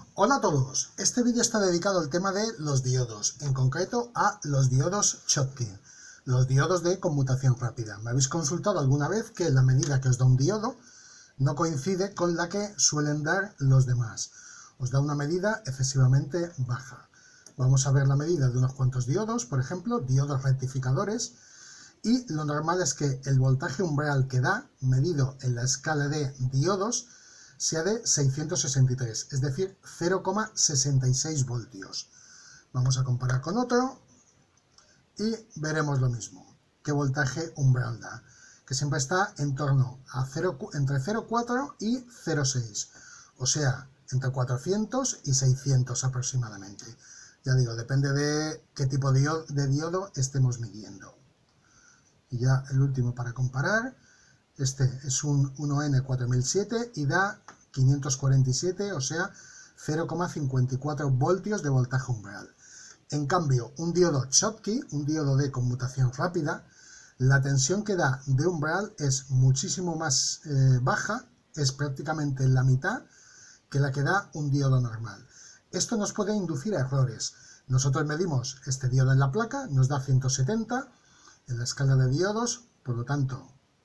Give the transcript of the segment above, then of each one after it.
Hola a todos, este vídeo está dedicado al tema de los diodos, en concreto a los diodos Schottky, los diodos de conmutación rápida. Me habéis consultado alguna vez que la medida que os da un diodo no coincide con la que suelen dar los demás. Os da una medida excesivamente baja. Vamos a ver la medida de unos cuantos diodos, por ejemplo, diodos rectificadores, y lo normal es que el voltaje umbral que da, medido en la escala de diodos, sea de 663, es decir, 0,66 voltios. Vamos a comparar con otro y veremos lo mismo. ¿Qué voltaje umbral da? Que siempre está en torno a entre 0,4 y 0,6, o sea, entre 400 y 600 aproximadamente. Ya digo, depende de qué tipo de diodo estemos midiendo. Y ya el último para comparar. Este es un 1N4007 y da 547, o sea, 0,54 voltios de voltaje umbral. En cambio, un diodo Schottky, un diodo de conmutación rápida, la tensión que da de umbral es muchísimo más baja, es prácticamente la mitad que la que da un diodo normal. Esto nos puede inducir a errores. Nosotros medimos este diodo en la placa, nos da 170 en la escala de diodos, por lo tanto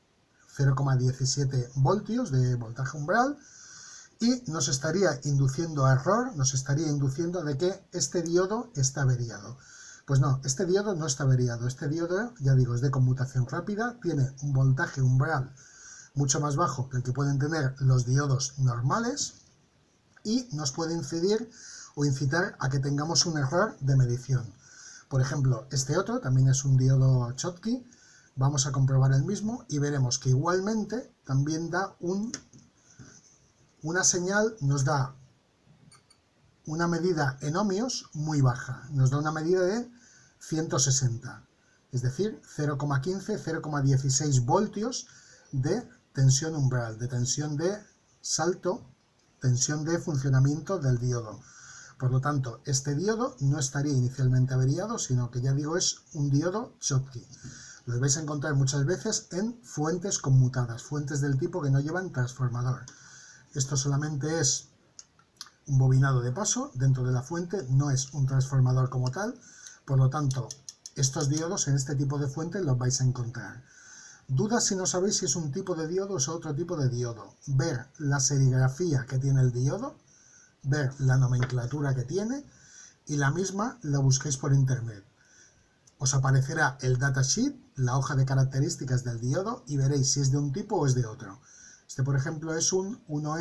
0,17 voltios de voltaje umbral, y nos estaría induciendo a error, nos estaría induciendo de que este diodo está averiado. Pues no, este diodo no está averiado, este diodo, ya digo, es de conmutación rápida, tiene un voltaje umbral mucho más bajo que el que pueden tener los diodos normales y nos puede incidir o incitar a que tengamos un error de medición. Por ejemplo, este otro también es un diodo Schottky. Vamos a comprobar el mismo y veremos que igualmente también da una señal, nos da una medida en ohmios muy baja, nos da una medida de 160, es decir, 0,15, 0,16 voltios de tensión umbral, de tensión de salto, tensión de funcionamiento del diodo. Por lo tanto, este diodo no estaría inicialmente averiado, sino que ya digo, es un diodo Schottky. Lo vais a encontrar muchas veces en fuentes conmutadas, fuentes del tipo que no llevan transformador. Esto solamente es un bobinado de paso dentro de la fuente, no es un transformador como tal, por lo tanto, estos diodos en este tipo de fuente los vais a encontrar. Dudas si no sabéis si es un tipo de diodo o es otro tipo de diodo. Ver la serigrafía que tiene el diodo, ver la nomenclatura que tiene y la misma la busquéis por internet. Os aparecerá el datasheet, la hoja de características del diodo, y veréis si es de un tipo o es de otro. Este, por ejemplo, es un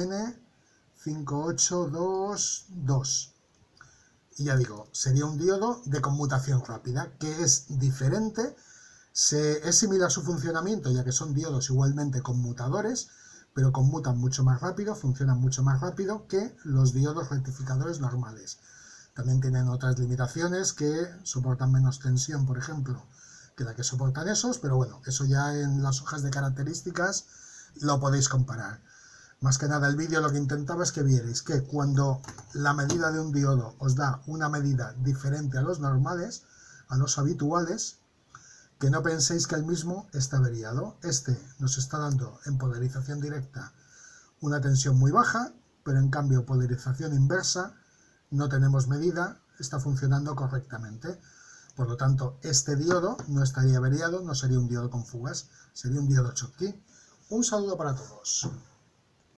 1N5822. Y ya digo, sería un diodo de conmutación rápida, que es diferente, es similar a su funcionamiento, ya que son diodos igualmente conmutadores, pero conmutan mucho más rápido, funcionan mucho más rápido que los diodos rectificadores normales. También tienen otras limitaciones que soportan menos tensión, por ejemplo, que la que soportan esos, pero bueno, eso ya en las hojas de características lo podéis comparar. Más que nada el vídeo lo que intentaba es que vierais que cuando la medida de un diodo os da una medida diferente a los normales, a los habituales, que no penséis que el mismo está averiado. Este nos está dando en polarización directa una tensión muy baja, pero en cambio polarización inversa no tenemos medida, está funcionando correctamente. Por lo tanto, este diodo no estaría averiado, no sería un diodo con fugas, sería un diodo Schottky. Un saludo para todos.